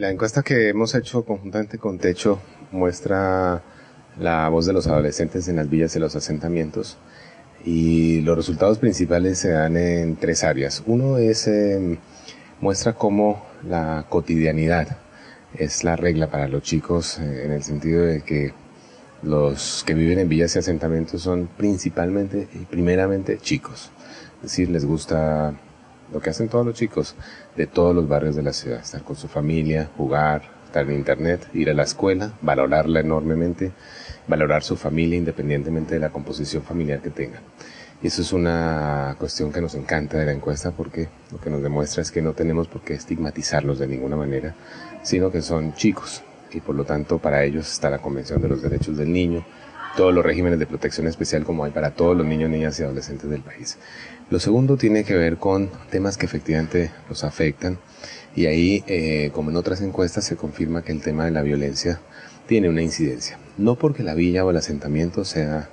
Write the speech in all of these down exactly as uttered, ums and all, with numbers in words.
La encuesta que hemos hecho conjuntamente con Techo muestra la voz de los adolescentes en las villas y los asentamientos, y los resultados principales se dan en tres áreas. Uno es, eh, muestra cómo la cotidianidad es la regla para los chicos, eh, en el sentido de que los que viven en villas y asentamientos son principalmente y primeramente chicos. Es decir, les gusta lo que hacen todos los chicos de todos los barrios de la ciudad: estar con su familia, jugar, estar en internet, ir a la escuela, valorarla enormemente, valorar su familia independientemente de la composición familiar que tengan. Y eso es una cuestión que nos encanta de la encuesta, porque lo que nos demuestra es que no tenemos por qué estigmatizarlos de ninguna manera, sino que son chicos, y por lo tanto para ellos está la Convención de los Derechos del Niño, todos los regímenes de protección especial como hay para todos los niños, niñas y adolescentes del país. Lo segundo tiene que ver con temas que efectivamente los afectan, y ahí, eh, como en otras encuestas, se confirma que el tema de la violencia tiene una incidencia. No porque la villa o el asentamiento sea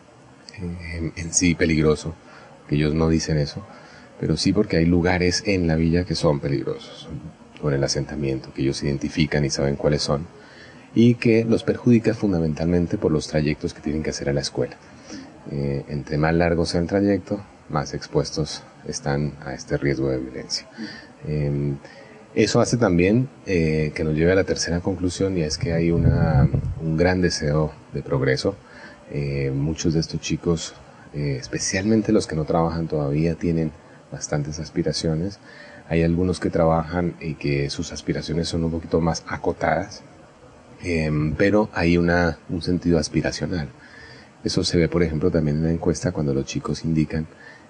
eh, en, en sí peligroso, que ellos no dicen eso, pero sí porque hay lugares en la villa que son peligrosos, o en el asentamiento, que ellos identifican y saben cuáles son, y que los perjudica fundamentalmente por los trayectos que tienen que hacer a la escuela. Eh, entre más largo sea el trayecto, más expuestos están a este riesgo de violencia. Eh, eso hace también eh, que nos lleve a la tercera conclusión, y es que hay una, un gran deseo de progreso. Eh, muchos de estos chicos, eh, especialmente los que no trabajan todavía, tienen bastantes aspiraciones. Hay algunos que trabajan y que sus aspiraciones son un poquito más acotadas, eh, pero hay una, un sentido aspiracional. Eso se ve, por ejemplo, también en la encuesta, cuando los chicos indican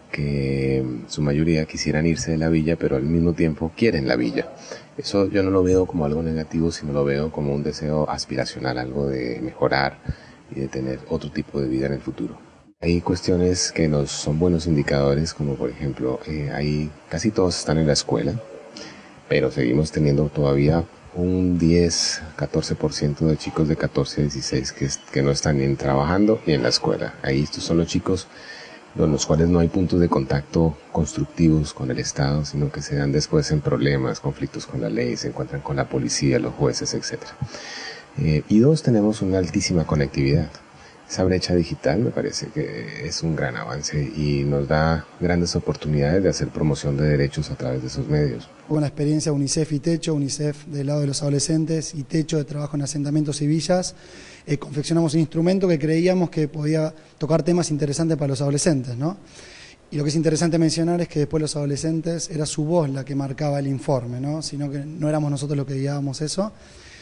que su mayoría quisieran irse de la villa, pero al mismo tiempo quieren la villa. Eso yo no lo veo como algo negativo, sino lo veo como un deseo aspiracional, algo de mejorar y de tener otro tipo de vida en el futuro. Hay cuestiones que nos son buenos indicadores, como por ejemplo, eh, hay, casi todos están en la escuela, pero seguimos teniendo todavía un diez a catorce por ciento de chicos de catorce a dieciséis que, que no están ni trabajando ni en la escuela. Ahí estos son los chicos con los cuales no hay puntos de contacto constructivos con el Estado, sino que se dan después en problemas, conflictos con la ley, se encuentran con la policía, los jueces, etcétera. Eh, y dos, tenemos una altísima conectividad. Esa brecha digital me parece que es un gran avance y nos da grandes oportunidades de hacer promoción de derechos a través de esos medios. Con la experiencia UNICEF y Techo, UNICEF del lado de los adolescentes y Techo de trabajo en asentamientos y villas, eh, confeccionamos un instrumento que creíamos que podía tocar temas interesantes para los adolescentes, ¿no? Y lo que es interesante mencionar es que después los adolescentes, era su voz la que marcaba el informe, ¿no? Sino que no éramos nosotros los que guiábamos eso.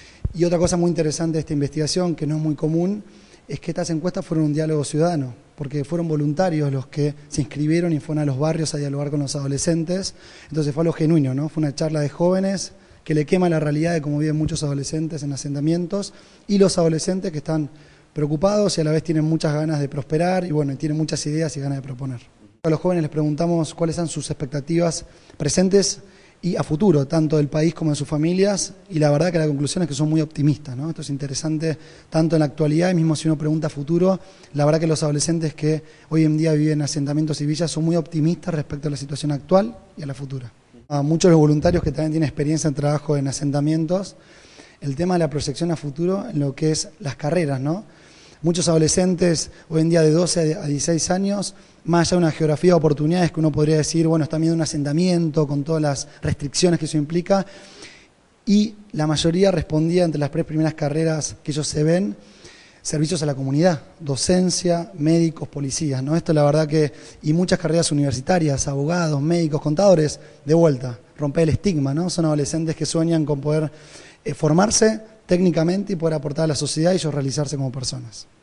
Y otra cosa muy interesante de esta investigación, que no es muy común, es que estas encuestas fueron un diálogo ciudadano, porque fueron voluntarios los que se inscribieron y fueron a los barrios a dialogar con los adolescentes. Entonces fue algo genuino, ¿no? Fue una charla de jóvenes que le quema la realidad de cómo viven muchos adolescentes en asentamientos, y los adolescentes que están preocupados y a la vez tienen muchas ganas de prosperar y bueno, tienen muchas ideas y ganas de proponer. A los jóvenes les preguntamos cuáles son sus expectativas presentes y a futuro, tanto del país como de sus familias, y la verdad que la conclusión es que son muy optimistas, ¿no? Esto es interesante tanto en la actualidad, y mismo si uno pregunta a futuro, la verdad que los adolescentes que hoy en día viven en asentamientos y villas son muy optimistas respecto a la situación actual y a la futura. A muchos de los voluntarios que también tienen experiencia en trabajo en asentamientos, el tema de la proyección a futuro en lo que es las carreras, ¿no? Muchos adolescentes hoy en día de doce a dieciséis años, más allá de una geografía de oportunidades que uno podría decir, bueno, están viendo un asentamiento con todas las restricciones que eso implica, y la mayoría respondía entre las tres primeras carreras que ellos se ven, servicios a la comunidad, docencia, médicos, policías, ¿no? Esto la verdad que, y muchas carreras universitarias, abogados, médicos, contadores, de vuelta, romper el estigma, ¿no? Son adolescentes que sueñan con poder eh, formarse técnicamente y poder aportar a la sociedad y ellos realizarse como personas.